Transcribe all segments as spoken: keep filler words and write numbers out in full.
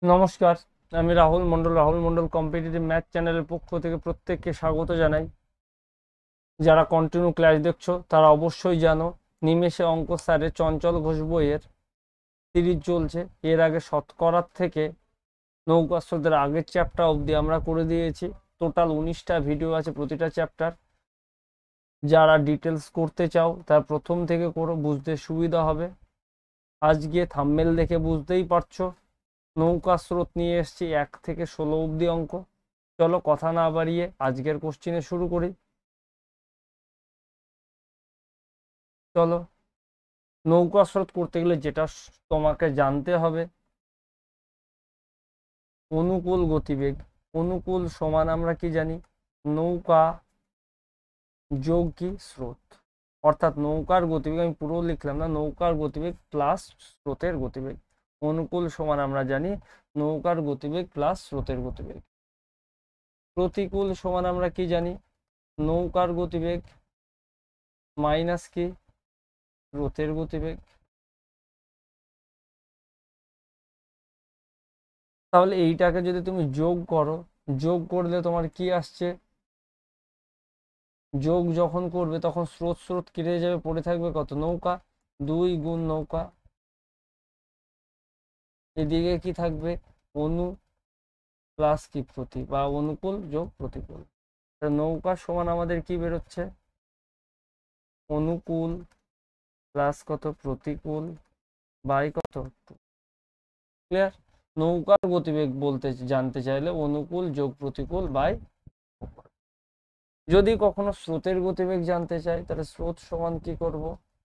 নমস্কার, আমি Rahul Mondal. Rahul Mondal competitive math চ্যানেলের পক্ষ থেকে প্রত্যেককে স্বাগত জানাই। যারা কন্টিনিউ ক্লাস দেখছো তারা অবশ্যই জানো নিমেষে অঙ্ক স্যারের চঞ্চল ঘোষ বইয়ের সিরিজ চলছে। এর আগে শতকরার থেকে নৌকা স্রোতের আগের চ্যাপ্টার অবধি আমরা করে দিয়েছি। টোটাল উনিশটা ভিডিও আছে প্রতিটা চ্যাপ্টার। যারা ডিটেলস করতে চাও তারা প্রথম থেকে করো, বুঝতে সুবিধা হবে। আজকে থাম্বনেল দেখে বুঝতেই পারছো নৌকা স্রোত নিয়ে এসেছি এক থেকে ষোলো অবধি অঙ্ক। চলো কথা না বাড়িয়ে আজকের কোশ্চিনে শুরু করি। চলো, নৌকা স্রোত করতে গেলে যেটা তোমাকে জানতে হবে, অনুকূল গতিবেগ। অনুকূল সমান আমরা কি জানি? নৌকা যোগ কি স্রোত, অর্থাৎ নৌকার গতিবেগ, আমি পুরো লিখলাম না, নৌকার গতিবেগ প্লাস স্রোতের গতিবেগ। অনুকূল সমান আমরা জানি নৌকার গতিবেগ প্লাস স্রোতের গতিবেগ। প্রতিকূল সমান আমরা কি জানি? নৌকার গতিবেগ মাইনাস কি স্রোতের গতিবেগ। তাহলে এইটাকে যদি তুমি যোগ করো, যোগ করলে তোমার কি আসছে? যোগ যখন করবে তখন স্রোত স্রোত কেটে যাবে, পড়ে থাকবে কত? নৌকা। দুই গুণ নৌকা, এদিকে কি থাকবে? অনু প্লাস কি প্রতি, বা অনুকূল যোগ প্রতিকূল। নৌকা সমান আমাদের কি বেরোচ্ছে? অনুকূল প্লাস কত? প্রতিকূল বাই কত? ক্লিয়ার? নৌকার গতিবেগ বলতে জানতে চাইলে অনুকূল যোগ প্রতিকূল বাই। যদি কখনো স্রোতের গতিবেগ জানতে চাই তাহলে স্রোত সমান কি করব?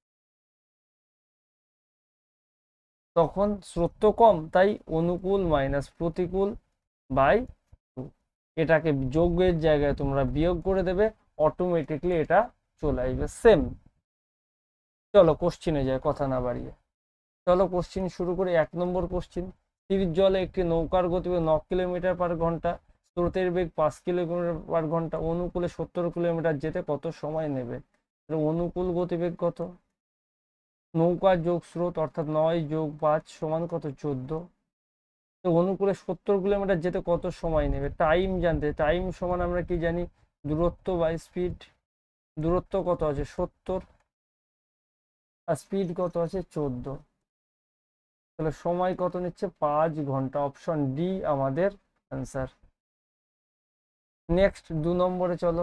তখন স্রোত তো কম, তাই অনুকূল মাইনাস প্রতিকূল বাই টু। এটাকে যোগের জায়গায় তোমরা বিয়োগ করে দেবে, অটোমেটিকলি এটা চলে আসবে সেম। চলো কোশ্চিনে যায় কথা না বাড়িয়ে। চলো কোশ্চিন শুরু করি। এক নম্বর কোশ্চিন, স্থির জলে একটি নৌকার গতিবেগ ন কিলোমিটার পার ঘন্টা, স্রোতের বেগ পাঁচ কিলোমিটার পার ঘন্টা, অনুকূলে সত্তর কিলোমিটার যেতে কত সময় নেবে? অনুকূল গতিবেগ কত? নৌকা যোগ স্রোত অর্থাৎ নয় যোগ পাঁচ সমান কত? চোদ্দ। তো অনুকূলে সত্তর কিলোমিটার যেতে কত সময় নেবে? টাইম জানতে, টাইম সমান আমরা কি জানি? দূরত্ব বাই স্পিড। দূরত্ব কত আছে? সত্তর, আর স্পিড কত আছে? চোদ্দ। তাহলে সময় কত নিচ্ছে? পাঁচ ঘন্টা। অপশন ডি আমাদের অ্যান্সার। নেক্সট দু নম্বরে চলো।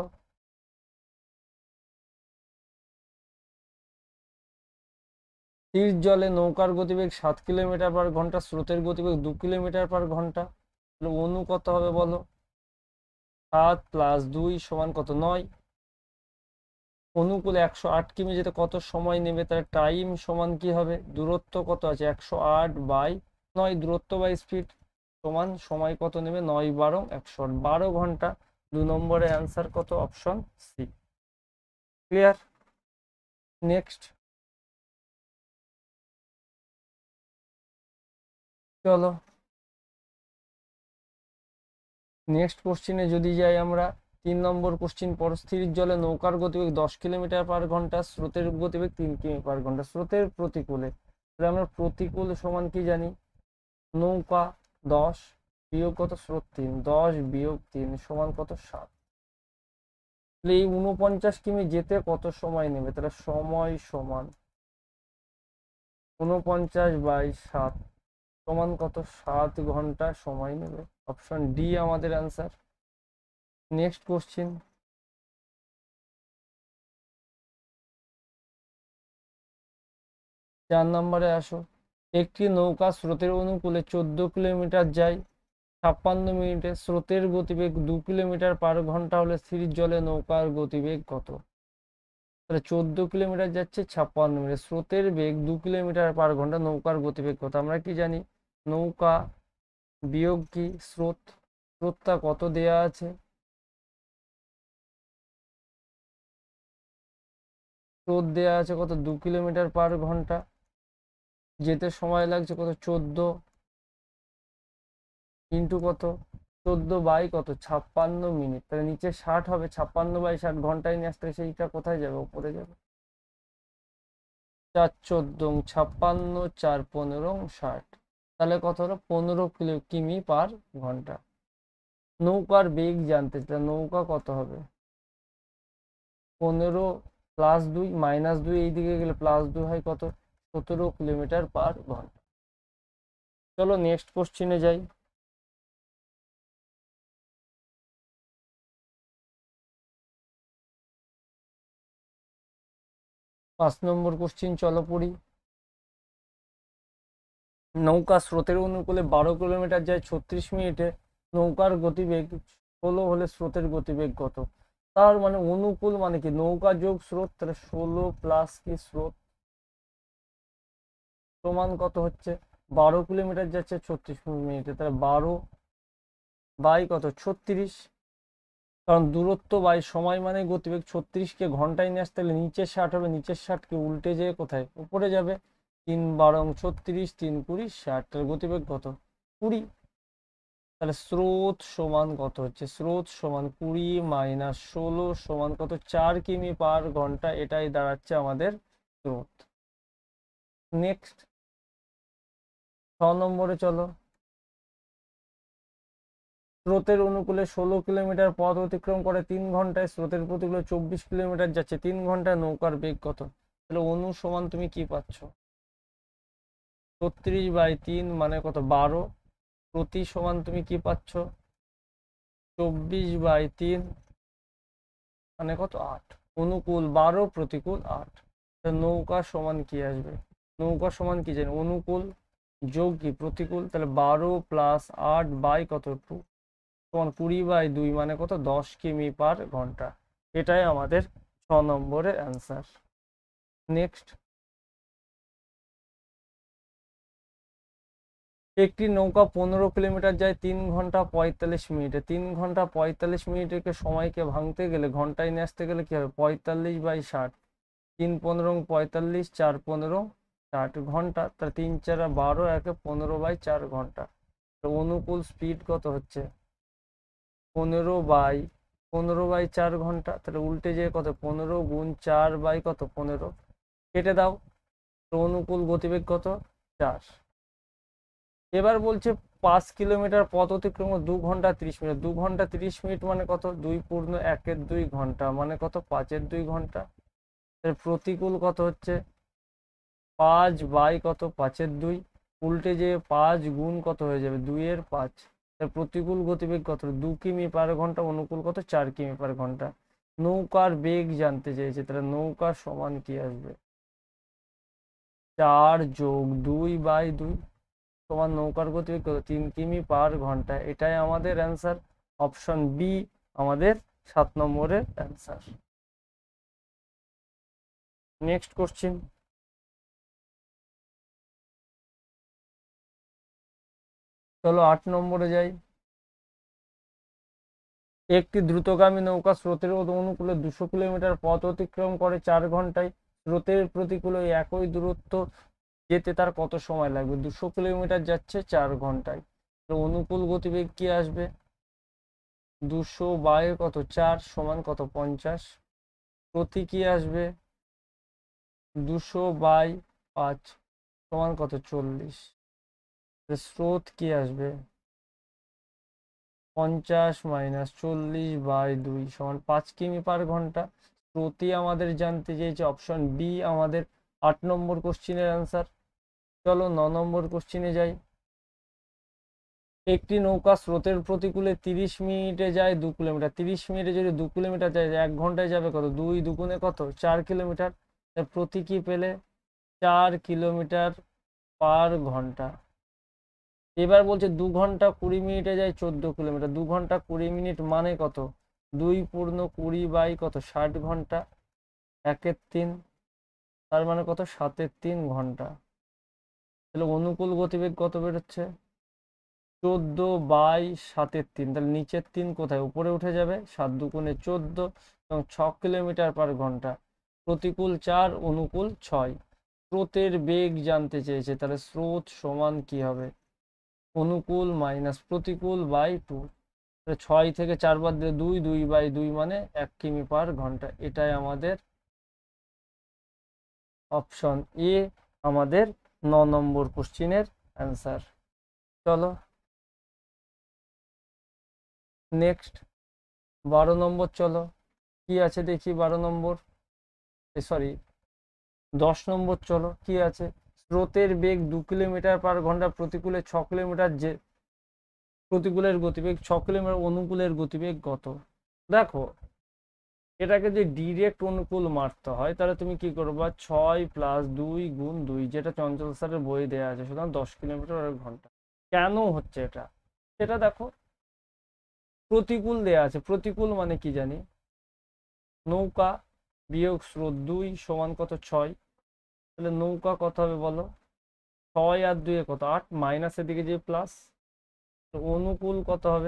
স্থির জলে নৌকার গতিবেগ সাত কিলোমিটার পার ঘন্টা, স্রোতের গতিবেগ দু কিলোমিটার পার ঘন্টা। তাহলে অনু কত হবে বলো? সাত প্লাস দুই সমান কত? নয়। অনুকূলে একশো আট কিমি যেতে কত সময় নেবে? তাহলে টাইম সমান কি হবে? দূরত্ব কত আছে? একশো আট বাই নয়, দূরত্ব বাই স্পিড সমান সময় কত নেবে? নয় বারো একশো আট, বারো ঘন্টা। দু নম্বরে অ্যান্সার কত? Option C. ক্লিয়ার? নেক্সট চলো, নেক্সট কোশ্চিনে যদি যাই আমরা, তিন নম্বর কোশ্চিন, স্থির জলে নৌকার গতিবেগ দশ কিলোমিটার পার ঘন্টা, স্রোতের গতিবেগ তিন কিমি পার ঘন্টা। স্রোতের প্রতিকূলে, তাহলে আমরা প্রতিকূল সমান কি জানি? নৌকা দশ বিয়োগ কত? স্রোত তিন, দশ বিয়োগ তিন সমান কত? সাত। তাহলে এই উনপঞ্চাশ কিমি যেতে কত সময় নেবে? তাহলে সময় সমান উনপঞ্চাশ বাই সাত সমান কত? সাত ঘন্টা সময় নেবে। অপশন ডি আমাদের অ্যান্সার। নেক্সট কোশ্চিন, চার নম্বরে আসো। একটি নৌকা স্রোতের অনুকূলে চোদ্দ কিলোমিটার যায় ছাপ্পান্ন মিনিটে, স্রোতের গতিবেগ দু কিলোমিটার পার ঘন্টা হলে স্থির জলে নৌকার গতিবেগ কত? তাহলে চোদ্দ কিলোমিটার যাচ্ছে ছাপ্পান্ন মিনিট, স্রোতের বেগ দু কিলোমিটার পার ঘন্টা, নৌকার গতিবেগ কত? আমরা কি জানি? নৌকা বিয়োগ কি স্রোত। স্রোতটা কত দেয়া আছে? স্রোত দেয়া আছে কত? দু কিলোমিটার পার ঘন্টা। যেতে সময় লাগছে কত? চোদ্দ ইন্টু কত? চোদ্দ বাই কত? ছাপ্পান্ন মিনিট। তাহলে নিচে ষাট হবে, ছাপ্পান্ন বাই ষাট ঘন্টায় নিয়ে আসতে, সেইটা কোথায় যাবে? উপরে যাবে। চার চোদ্দ ছাপ্পান্ন, চার পনেরো ষাট। তাহলে কত হলো পনেরো কিলো কিমি পার ঘন্টা। নৌকার বেগ জানতে চাই, নৌকা কত হবে, পনেরো প্লাস দুই মাইনাস দুই এইদিকে গেলে প্লাস দুই হয় কত, সতেরো কিলোমিটার পার ঘন্টা। চলো নেক্সট কোশ্চিনে যাই। পাঁচ নম্বর কোশ্চিন চলো পড়ি। নৌকা স্রোতের অনুকূলে বারো কিলোমিটার যায় ছত্রিশ মিনিটে, নৌকার গতিবেগ ষোলো হলে স্রোতের গতিবেগ কত। তার মানে অনুকূল মানে কি, নৌকা যোগ স্রোত, তাহলে ষোলো প্লাস কি স্রোত সমান কত হচ্ছে, বারো কিলোমিটার যাচ্ছে ছত্রিশ মিনিটে, তাহলে বারো বাই কত ছত্রিশ। কারণ দূরত্ব বাই সময় মানে গতিবেগ, ছত্রিশকে ঘন্টায় নিয়ে আসতে হলে নিচের ষাট হবে, নিচের ষাটকে উল্টে যেয়ে কোথায় উপরে যাবে, তিন বারং ছত্রিশ, তিন কুড়ি ষাট, তাহলে গতিবেগ কত কুড়ি। তাহলে স্রোত সমান কত হচ্ছে, স্রোত সমান কুড়ি মাইনাস ষোলো সমান কত, চার কিমি পার ঘন্টা, এটাই দাঁড়াচ্ছে আমাদের স্রোত। নেক্সট ছ নম্বরে চলো। স্রোতের অনুকূলে ষোলো কিলোমিটার পথ অতিক্রম করে তিন ঘন্টায়, স্রোতের প্রতিকূলে চব্বিশ কিলোমিটার যাচ্ছে তিন ঘন্টায়, নৌকার বেগ কত। তাহলে অনু সমান তুমি কি পাচ্ছ, ছত্রিশ বাই তিন মানে কত বারো, প্রতি সমান তুমি কি পাচ্ছ, চব্বিশ বাই তিন মানে কত আট, অনুকূল বারো প্রতিকূল আট। নৌকা সমান কি আসবে, নৌকা সমান কি জানি, অনুকূল যোগ কি প্রতিকূল, তাহলে বারো প্লাস আট বাই কত টু সমান কুড়ি বাই দুই মানে কত দশ কিমি পার ঘন্টা। এটাই আমাদের ছ নম্বরের অ্যান্সার। নেক্সট, একটি নৌকা পনেরো কিলোমিটার যায় তিন ঘন্টা পঁয়তাল্লিশ মিনিটে, তিন ঘন্টা পঁয়তাল্লিশ মিনিটকে সময়কে ভাঙতে গেলে ঘন্টায় নিয়ে আসতে গেলে কি হবে, পঁয়তাল্লিশ বাই ষাট, তিন পনেরো পঁয়তাল্লিশ, চার পনেরো ষাট ঘন্টা, তার তিন চার বারো, একে পনেরো বাই চার ঘন্টা। তো অনুকূল স্পিড কত হচ্ছে, পনেরো বাই পনেরো বাই চার ঘন্টা, তাহলে উল্টে যেয়ে কত, পনেরো গুণ চার বাই কত পনেরো, কেটে দাও, তো অনুকূল গতিবেগ কত চার। এবার বলছে পাঁচ কিলোমিটার পথ অতিক্রম দু ঘন্টা তিরিশ মিনিট, দু ঘন্টা তিরিশ মিনিট মানে কত, দুই পূর্ণ একের দুই ঘন্টা মানে কত পাঁচের দুই ঘন্টা। প্রতিকূল কত হচ্ছে, পাঁচ বাই কত পাঁচের দুই, উল্টে যে পাঁচ গুণ কত হয়ে যাবে দুইয়ের পাঁচ, প্রতিকূল গতিবেগ কত দু কিমি পার ঘন্টা, অনুকূল কত চার কিমি পার ঘন্টা। নৌকার বেগ জানতে চেয়েছে, তাহলে নৌকা সমান কি আসবে, চার যোগ দুই বাই দুই সমান নৌকার গতিবেগ কত তিন কিমি পার ঘন্টা। এটাই আমাদের অ্যান্সার, অপশন বি আমাদের সাত নম্বরের অ্যান্সার। নেক্সট কোশ্চিন, চলো আট নম্বরে যাই। একটি দ্রুতগামী নৌকা স্রোতের অনুকূলে দুশো কিলোমিটার পথ অতিক্রম করে চার ঘন্টায়, স্রোতের প্রতিকূলে একই দূরত্ব যেতে তার কত সময় লাগবে, দুশো কিলোমিটার যাচ্ছে চার ঘন্টায়, তো অনুকূল গতিবেগ কি আসবে, দুশো বাই কত চার সমান কত পঞ্চাশ, প্রতি কি আসবে দুশো বাই পাঁচ সমান কত চল্লিশ, স্রোত কি আসবে পঞ্চাশ মাইনাস চল্লিশ বাই দুই সমান পাঁচ কিমি পার ঘন্টা। প্রতি আমাদের জানতে চেয়েছে, অপশন বি আমাদের আট নম্বর কোশ্চিনের অ্যান্সার। চলো ন নম্বর কোশ্চিনে যাই। একটি নৌকা স্রোতের প্রতিকূলে তিরিশ মিনিটে যায় দু কিলোমিটার, তিরিশ মিনিটে যদি দু কিলোমিটার যায় এক ঘন্টায় যাবে কত, দুই দুগুণে কত চার কিলোমিটার, প্রতি কি পেলে চার কিলোমিটার পার ঘন্টা। এবার বলছে দু ঘন্টা কুড়ি মিনিটে যায় চোদ্দ কিলোমিটার, দু ঘন্টা কুড়ি মিনিট মানে কত, দুই পূর্ণ কুড়ি বাই কত ষাট ঘন্টা, একের তিন, তার মানে কত সাতের তিন ঘন্টা। তাহলে অনুকূল গতিবেগ কত বেরোচ্ছে, চোদ্দ বাই সাতের তিন, তাহলে নিচের তিন কোথায় উপরে উঠে যাবে, সাত দুগুণে চোদ্দ এবং ছ কিলোমিটার পার ঘন্টা। প্রতিকূল চার অনুকূল ছয়। স্রোতের বেগ জানতে চেয়েছে, তাহলে স্রোত সমান কি হবে, অনুকূল মাইনাস প্রতিকূল বাই টু, ছয় থেকে চার বাদ দিলে দুই, দুই বাই দুই মানে এক কিমি পার ঘন্টা। এটাই আমাদের অপশন এ আমাদের ন নম্বর কোশ্চিনের অ্যান্সার। চলো নেক্সট বারো নম্বর, চলো কি আছে দেখি। বারো নম্বর, সরি দশ নম্বর, চলো কি আছে। স্রোতের বেগ দু কিলোমিটার পার ঘন্টা, প্রতিকূলে ছ কিলোমিটার, যে প্রতিকূলের গতিবেগ ছ কিলোমিটার, অনুকূলের গতিবেগ কত? দেখো এটাকে যে ডিরেক্ট অনুকূল মারতে হয় তাহলে তুমি কি করবা, ছয় প্লাস দুই গুণ দুই, যেটা চঞ্চল স্যারের বই দেওয়া আছে, সুতরাং দশ কিলোমিটার ঘন্টা। কেন হচ্ছে এটা সেটা দেখো, প্রতিকূল দেয়া আছে। প্রতিকূল মানে কি জানি, নৌকা বিয়োগ স্রোত দুই সমান কত, ছয়। তাহলে নৌকা কত হবে বলো, ছয় আর দুই কত, আট, মাইনাসের দিকে যে প্লাস। অনুকূল কত হবে,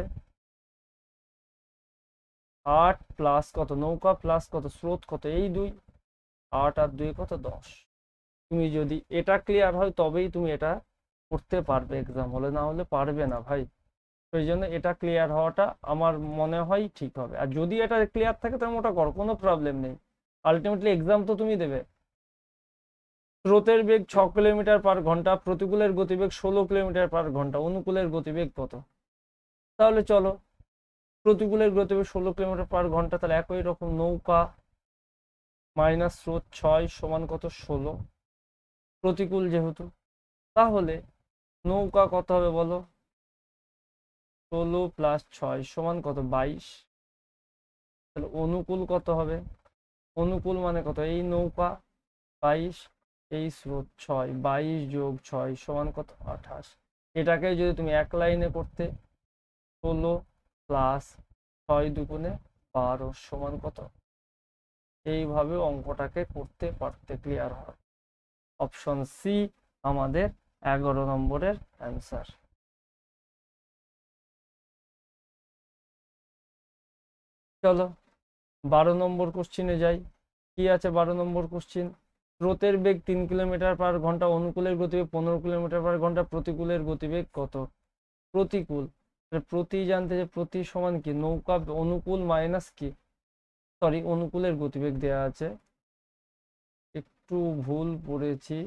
আট প্লাস কত, নৌকা প্লাস কত, স্রোত কত, এই দুই, আট আর দুই কত, দশ। তুমি যদি এটা ক্লিয়ার হয় তবেই তুমি এটা করতে পারবে এক্সাম হলে, না হলে পারবে না ভাই। সেই জন্য এটা ক্লিয়ার হওয়াটা আমার মনে হয় ঠিক হবে। আর যদি এটা ক্লিয়ার থাকে তাহলে ওটা করো, কোনো প্রবলেম নেই। আলটিমেটলি এক্সাম তো তুমি দেবে। স্রোতের বেগ ছ কিলোমিটার পার ঘন্টা, প্রতিকূলের গতিবেগ ষোলো কিলোমিটার পার ঘন্টা, অনুকূলের গতিবেগ কত? তাহলে চলো, প্রতিকূলের গতিবেগ ষোলো কিলোমিটার পার ঘন্টা, তাহলে একই রকম নৌকা মাইনাস স্রোত ছয় সমান কত, ষোলো, প্রতিকূল যেহেতু। তাহলে নৌকা কত হবে বলো, ষোলো প্লাস ছয় সমান কত, বাইশ। তাহলে অনুকূল কত হবে, অনুকূল মানে কত, এই নৌকা বাইশ, এই স্রোত ছয়, বাইশ যোগ ছয় সমান কত, আঠাশ। এটাকে যদি তুমি এক লাইনে করতে, ষোলো প্লাস ছয় দুগুণে বারো সমান কত, এইভাবে অঙ্কটাকে করতে পারতে ক্লিয়ার হয়। অপশন সি আমাদের এগারো নম্বরের অ্যান্সার। চলো বারো নম্বর কোশ্চিনে যাই। কি আছে বারো নম্বর কোশ্চিন, স্রোতের বেগ তিন কিলোমিটার পার ঘন্টা, অনুকূলের গতিবেগ পনেরো কিলোমিটার পার ঘন্টা, প্রতিকূলের গতিবেগ কত? প্রতিকূল, প্রতি জানতে যে প্রতি সমান কি, নৌকা অনুকূল মাইনাস কি, সরি অনুকূলের গতিবেগ দেয়া আছে, একটু ভুল পড়েছি।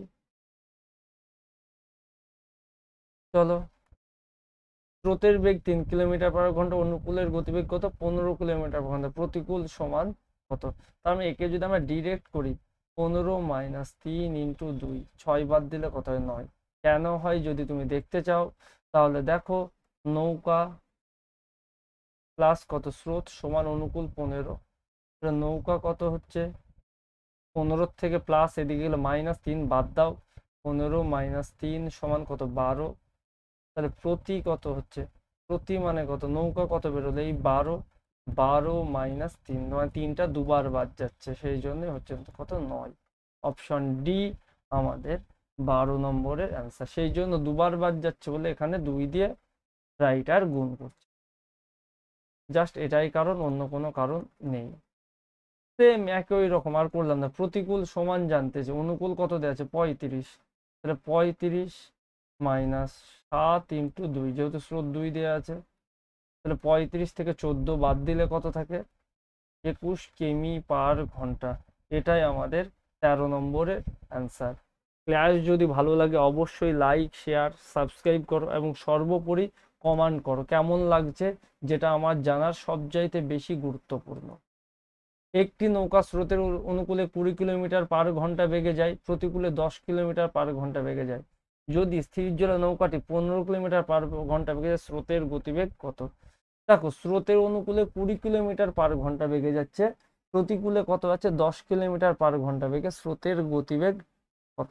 চলো, স্রোতের বেগ তিন কিলোমিটার পার ঘন্টা, অনুকূলের গতিবেগ কত, পনেরো কিলোমিটার পার ঘন্টা, প্রতিকূল সমান কত? তার মানে একে যদি আমরা ডিরেক্ট করি, পনেরো মাইনাস তিন ইন্টু দুই, ছয় বাদ দিলে কত হয়, নয়। কেন হয় যদি তুমি দেখতে চাও তাহলে দেখো, নৌকা প্লাস কত, স্রোত সমান অনুকূল পনেরো। নৌকা কত হচ্ছে, পনেরো থেকে প্লাস এদিকে গেলে মাইনাস তিন বাদ দাও, পনেরো মাইনাস তিন সমান কত, বারো। তাহলে প্রতি কত হচ্ছে, প্রতি মানে কত, নৌকা কত বেরোলো, এই বারো, বারো মাইনাস তিন, মানে তিনটা দুবার বাদ যাচ্ছে, সেই জন্য হচ্ছে কত, নয়। অপশন ডি আমাদের বারো নম্বরের অ্যান্সার। সেই জন্য দুবার বাদ যাচ্ছে বলে এখানে দুই দিয়ে রাইটার গুণ করছে, জাস্ট এটাই কারণ, অন্য কোনো কারণ নেই। সেম একই রকম আর করলাম না। প্রতিকূল সমান জানতে যে অনুকূল কত দেওয়া আছে, পঁয়ত্রিশ। তাহলে পঁয়ত্রিশ মাইনাস সাত ইন্টু দুই, যেহেতু স্রোত দুই দেওয়া আছে, তাহলে পঁয়ত্রিশ থেকে চোদ্দ বাদ দিলে কত থাকে, একুশ কিমি পার ঘন্টা। এটাই আমাদের তেরো নম্বরের অ্যান্সার। ক্লাস যদি ভালো লাগে অবশ্যই লাইক শেয়ার সাবস্ক্রাইব করো, এবং সর্বোপরি কমেন্ট করো কেমন লাগছে, যেটা আমার জানার সবচাইতে বেশি গুরুত্বপূর্ণ। একটি নৌকা স্রোতের অনুকূলে কুড়ি কিলোমিটার পার ঘন্টা বেগে যায়, প্রতিকূলে দশ কিলোমিটার পার ঘন্টা বেগে যায়। যদি স্থির জলে নৌকাটি পনেরো কিলোমিটার পার ঘন্টা বেগে যায়, স্রোতের গতিবেগ কত? দেখো স্রোতের অনুকূলে কুড়ি কিলোমিটার পার ঘন্টা বেগে যাচ্ছে, প্রতিকূলে কত আছে, দশ কিলোমিটার পার ঘন্টা বেগে, স্রোতের গতিবেগ কত?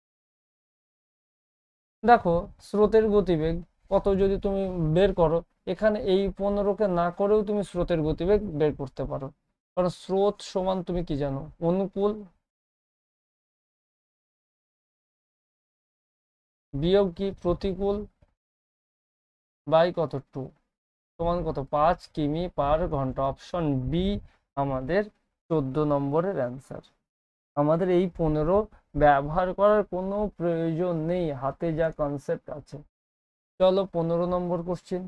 দেখো স্রোতের গতিবেগ কত যদি তুমি বের করো, এখানে এই পনেরোকে না করেও তুমি স্রোতের গতিবেগ বের করতে পারো। কারণ স্রোত সমান তুমি কি জানো, অনুকূল বিয়োগ কি, প্রতিকূল বাই কত, টু, সমান কত, পাঁচ কিমি পার ঘন্টা। অপশন বি আমাদের চোদ্দ নম্বরের অ্যান্সার। আমাদের এই পনেরো ব্যবহার করার কোনো প্রয়োজন নেই, হাতে যা কনসেপ্ট আছে। চলো পনেরো নম্বর কোশ্চিন,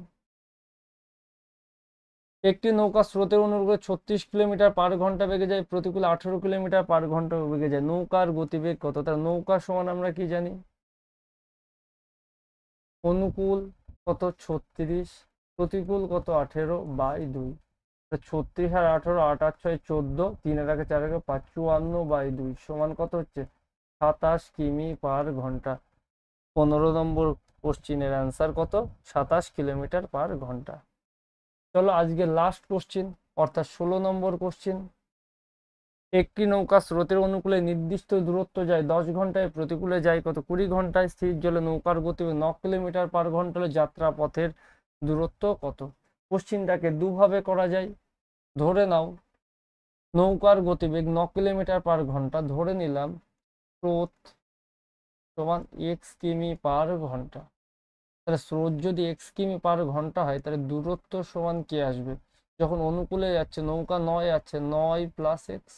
একটি নৌকা স্রোতের অনুকূলে ছত্রিশ কিলোমিটার পার ঘন্টা বেগে যায়, প্রতিকূলে আঠারো কিলোমিটার পার ঘন্টা বেগে যায়, নৌকার গতিবেগ কত? তার নৌকা সমান আমরা কি জানি, অনুকূল কত ছত্রিশ, প্রতিকূল কত আঠেরো বাই দুই। ছত্রিশ আর আঠেরো, আট আট ছয় চোদ্দ, তিনের আগে চার আগে পাঁচ, চুয়ান্ন বাই দুই সমান কত হচ্ছে সাতাশ কিমি পার ঘন্টা। পনেরো নম্বর কোশ্চিনের অ্যান্সার কত সাতাশ কিলোমিটার পার ঘন্টা। চলো আজকে লাস্ট কোশ্চিন অর্থাৎ ষোলো নম্বর কোশ্চিন। একটি নৌকা স্রোতের অনুকূলে নির্দিষ্ট দূরত্ব যায় দশ ঘন্টায়, প্রতিকূলে যায় কত কুড়ি ঘন্টায়। স্থির জলে নৌকার গতিবেগ ন কিলোমিটার পার ঘন্টা হলে যাত্রা পথের দূরত্ব কত। কোশ্চিনটাকে দুভাবে করা যায়। ধরে নাও নৌকার গতিবেগ ন কিলোমিটার পার ঘন্টা, ধরে নিলাম স্রোত সমান এক্স কিমি পার ঘন্টা। তাহলে স্রোত যদি এক্স কিমি পার ঘন্টা হয় তাহলে দূরত্ব সমান কি আসবে, যখন অনুকূলে যাচ্ছে নৌকা নয় যাচ্ছে নয় প্লাস এক্স,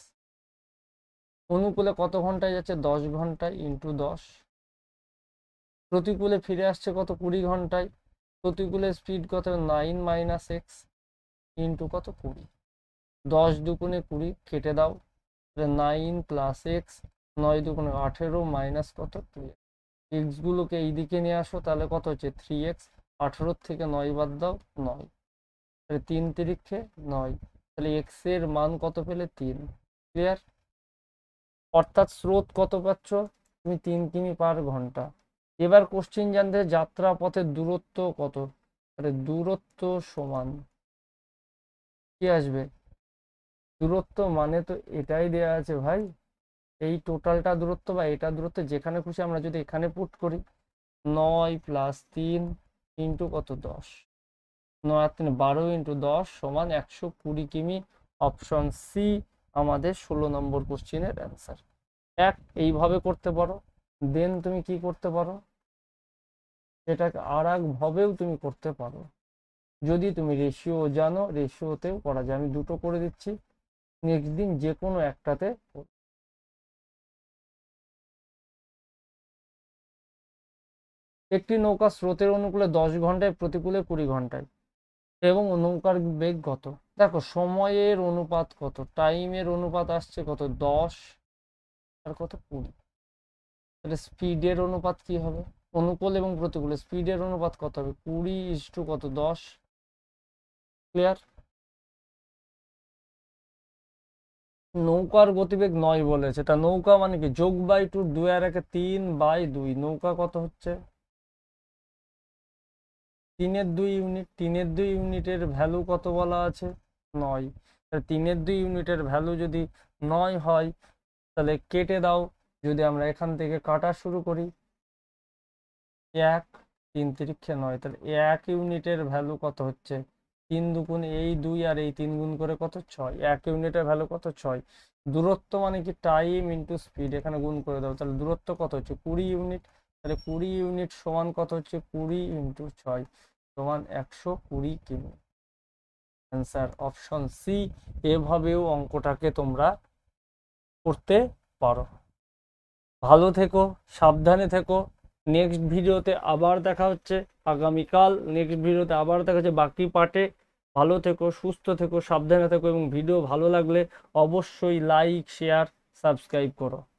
অনুকূলে কত ঘন্টায় যাচ্ছে দশ ঘন্টায় ইন্টু দশ, প্রতিকূলে ফিরে আসছে কত কুড়ি ঘন্টায়, প্রতিকূলে স্পিড কত নাইন মাইনাস এক্স ইন্টু কত কুড়ি, দশ দুগুণে কুড়ি কেটে দাও, নাইন প্লাস এক্স, নয় দুগুণে আঠেরো মাইনাস কত টু এক্স গুলোকে এইদিকে নিয়ে আসো তাহলে কত হচ্ছে থ্রি এক্স, আঠেরোর থেকে নয় বাদ দাও নয়, তাহলে তিন তিরিক্ষে নয়, তাহলে এক্স এর মান কত পেলে তিন। ক্লিয়ার? অর্থাৎ স্রোত কত পাচ্ছ তুমি তিন কিমি পার ঘন্টা। এবার কোশ্চিন জানতে যাত্রা পথের দূরত্ব কত, তাহলে দূরত্ব সমান কি আসবে, দূরত্ব মানে তো এটাই দেয়া আছে ভাই, এই টোটালটা দূরত্ব বা এটা দূরত্ব যেখানে খুশি আমরা যদি এখানে পুট করি নয় প্লাস তিন ইন্টু কত দশ, নয় আর তিন বারো ইন্টু দশ সমান একশো কুড়ি কিমি। অপশন সি আমাদের ষোলো নম্বর কোশ্চিনের অ্যান্সার। এক এইভাবে করতে পারো, দেন তুমি কি করতে পারো এটাকে আর এক ভাবেও তুমি করতে পারো, যদি তুমি রেশিও জানো রেশিওতেও করা যায়। আমি দুটো করে দিচ্ছি, নেক্সট দিন যে কোনো একটাতে। একটি নৌকা স্রোতের অনুকূলে দশ ঘন্টায়, প্রতিকূলে কুড়ি ঘন্টায় এবং নৌকার বেগ কত। দেখো সময়ের অনুপাত কত, টাইমের অনুপাত আসছে কত দশ আর কত কুড়ি, তাহলে স্পিডের অনুপাত কি হবে, অনুকূল এবং প্রতিকূলে স্পিডের অনুপাত কত হবে কুড়ি ইস টু কত দশ। ক্লিয়ার? নৌকার গতিবেগ নয় বলেছে, তা নৌকা মানে কি যোগ বাই টু, দুই আর একে তিন বাই দুই, নৌকা কত হচ্ছে তিনের দুই ইউনিট, তিনের দুই ইউনিটের ভ্যালু কত বলা আছে নয়, তিনের দুই ইউনিটের ভ্যালু যদি নয় হয় তাহলে কেটে দাও, যদি আমরা এখান থেকে কাটা শুরু করি এক তিন তিরিক্ষে নয়, তাহলে এক ইউনিটের ভ্যালু কত হচ্ছে তিন দুগুণ এই দুই আর এই তিন গুণ করে কত ছয়, এক ইউনিটের ভ্যালু কত ছয়। দূরত্ব মানে কি টাইম ইন্টু স্পিড, এখানে গুণ করে দাও, তাহলে দূরত্ব কত হচ্ছে কুড়ি ইউনিট, তাহলে কুড়ি ইউনিট সমান কত হচ্ছে কুড়ি ইন্টু ছয় সমান একশো কুড়ি কিমি। Answer option C. এভাবেও অঙ্কটাকে তোমরা করতে পারো। ভালো থেকো, সাবধানে থেকো। নেক্সট ভিডিওতে আবার দেখা হচ্ছে আগামীকাল, নেক্সট ভিডিওতে আবার দেখা হচ্ছে বাকি পার্টে। ভালো থেকো, সুস্থ থেকো, সাবধানে থেকো এবং ভিডিও ভালো লাগলে অবশ্যই লাইক শেয়ার সাবস্ক্রাইব করো।